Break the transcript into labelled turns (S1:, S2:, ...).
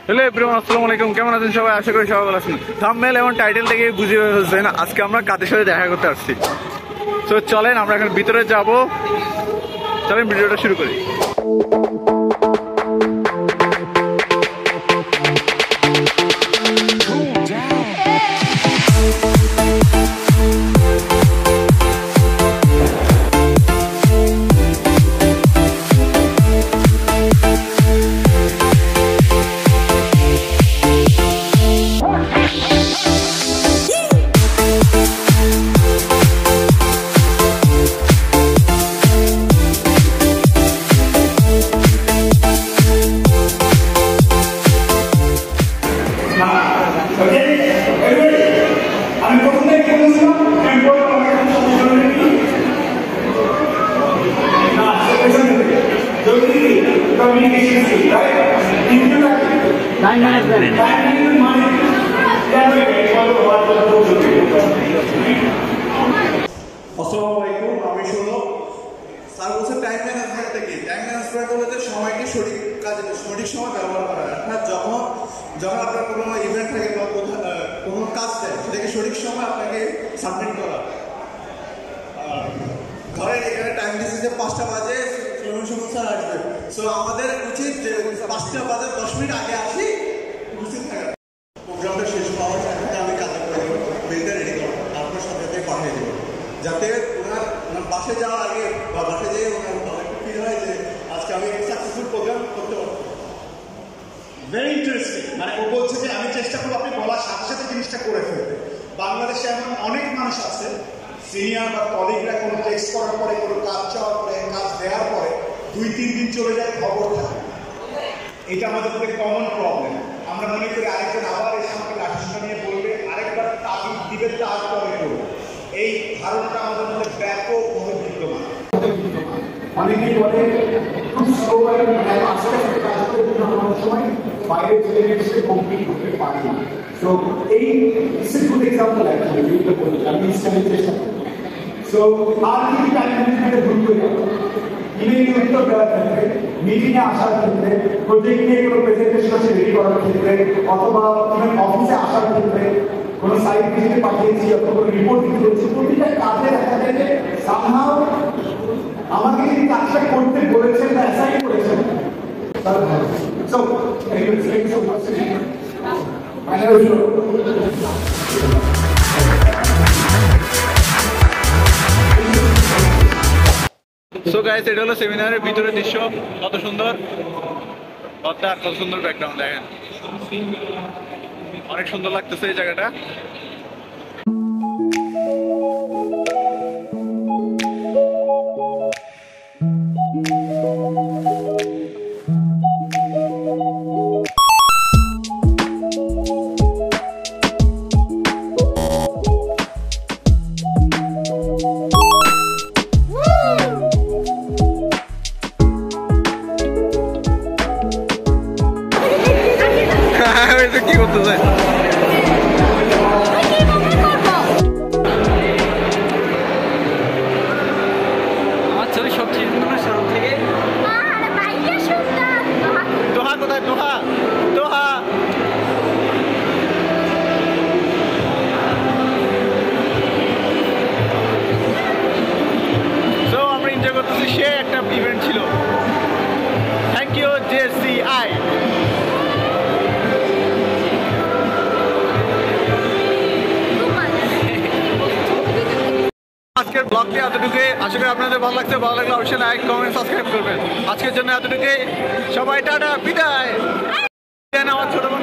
S1: Hello everyone, আসসালামু আলাইকুম। কেমন আছেন সবাই? আশা করি সবাই ভালো আছেন। থাম্বনেল এবং টাইটেল থেকে বুঝে ফেলছেন আজকে আমরা কাদের সাথে দেখা করতে আসছি। তো চলেন আমরা এখন ভিতরে যাব, চলেন ভিডিওটা শুরু করি।
S2: Assalamu alaikum, আমি Shukhono। স্যার বলছে টাইম ম্যানেজমেন্ট থেকে টাইম ম্যানেজমেন্ট বলতে সময়কে সঠিক সময় ব্যবহার করা। অর্থাৎ যখন আপনার কোনো ইভেন্ট থাকে বা কোনো কাজ দেয় সেটাকে সঠিক সময় আপনাকে সাবমিট করা। ধরেন এখানে টাইম দিচ্ছে যে 5টা বাজে স্যার আসবে, সো আমাদের উচিত যে 5টা বাজে 10 মিনিট আগে আসি উপস্থিত থাকা। প্রোগ্রামটা শেষ হওয়ার সাথে আমি কাজে করে দেবো, মেলটা রেডি করবো, আপনার সাথে পাঠিয়ে দেবো, যাতে ওনার বাসে যাওয়ার আগে বা বাসে যেয়ে ওনার ফিল হয় যে আজকে আমি সাকসেসফুল প্রোগ্রাম করতে পারবো।
S3: Very interesting. মানে ও বলছে যে আমি চেষ্টা করবো আপনি বলার সাথে সাথে জিনিসটা করে ফেলতে। বাংলাদেশে এমন অনেক মানুষ আছে, সিনিয়র বা কলিগরা কোনো টেক্সট করার পরে, কোনো কাজ চাওয়ার পরে, কাজ দেওয়ার পরে 2-3 দিন চলে যায়, খবর থাকে। এটা আমাদের মধ্যে কমন প্রবলেম। আমরা মনে করি আরেকজন আবার এসে আমাকে লাঠিসোঁটা নিয়ে বলবে, আরেকবার তাগিদ দিবে, তারপরে করবো। এই ধারণাটা আমাদের মধ্যে ব্যাপকভাবে বিদ্যমান।
S4: অনেকেই বলে খুব স্লো আস্তে আস্তে কাজ করে অনেক সময় বাইরে চলে গেছে কমপ্লিট করতে পারি না। সো এই গুড এক্সাম্পল অ্যাকচুয়ালি আমি ইনস্ট্যান্ট চেষ্টা করি। সো আর কি টাইম ম্যানেজমেন্টে ভুল করে ইমেল উত্তর দেওয়ার ক্ষেত্রে, মিটিংয়ে আসার ক্ষেত্রে, প্রজেক্ট নিয়ে কোনো প্রেজেন্টেশন আছে রেডি করার ক্ষেত্রে, অথবা অফিসে আসার ক্ষেত্রে, কোনো সাইট ভিজিটে পাঠিয়েছি অথবা কোনো রিপোর্ট দিতে হচ্ছে, প্রতিটা কাজে দেখা যায় যে সামহাও আমাকে যদি কাজটা করতে বলেছেন বা অ্যাসাইন করেছেন তাহলে ভালো। So anyways thank you so much.
S1: So guys, এটা হলো সেমিনারের ভিতরের দৃশ্য। কত সুন্দর পথটা, কত সুন্দর ব্যাকগ্রাউন্ড, দেখেন অনেক সুন্দর লাগতেছে এই জায়গাটা। কি করতেছে? আমার ছবি সবচেয়ে সরব থেকে দোহা কোথায়? দোহা দোহা সো আমরা এনজয় করতেছি। সে একটা ইভেন্ট ছিল। Thank you JCI। আজকের ব্লগটি এতটুকুই। আশা করি আপনাদের ভালো লাগছে। ভালো লাগলে অবশ্যই লাইক, কমেন্ট, সাবস্ক্রাইব করবেন। আজকের জন্য এতটুকুই। সবাই টাটা, বিদায়। আমার ছোট